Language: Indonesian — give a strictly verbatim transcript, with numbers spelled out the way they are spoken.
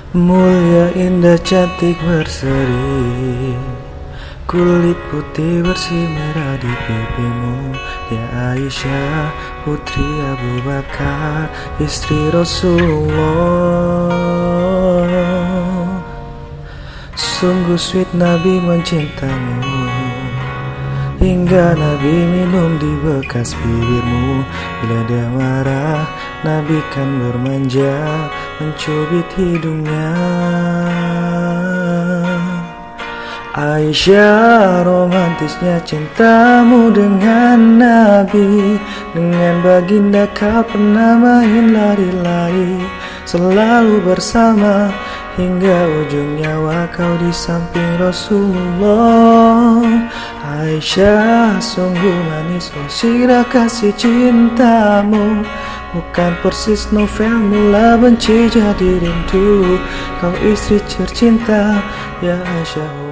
Mulia, indah, cantik, berseri, kulit putih bersih merah di pipimu. Dia Aisyah, putri Abu Bakar, istri Rasulullah. Sungguh sweet Nabi mencintamu, hingga Nabi minum di bekas bibirmu. Bila dia marah, Nabi kan bermanja, mencubit hidungnya. Aisyah, romantisnya cintamu dengan Nabi. Dengan baginda kau pernah main lari-lari, selalu bersama hingga ujung nyawa kau di samping Rasulullah. Aisyah, sungguh manis oh sirah kasih cintamu, bukan persis novel mula benci jadi rindu. Kau istri tercinta ya Aisyah.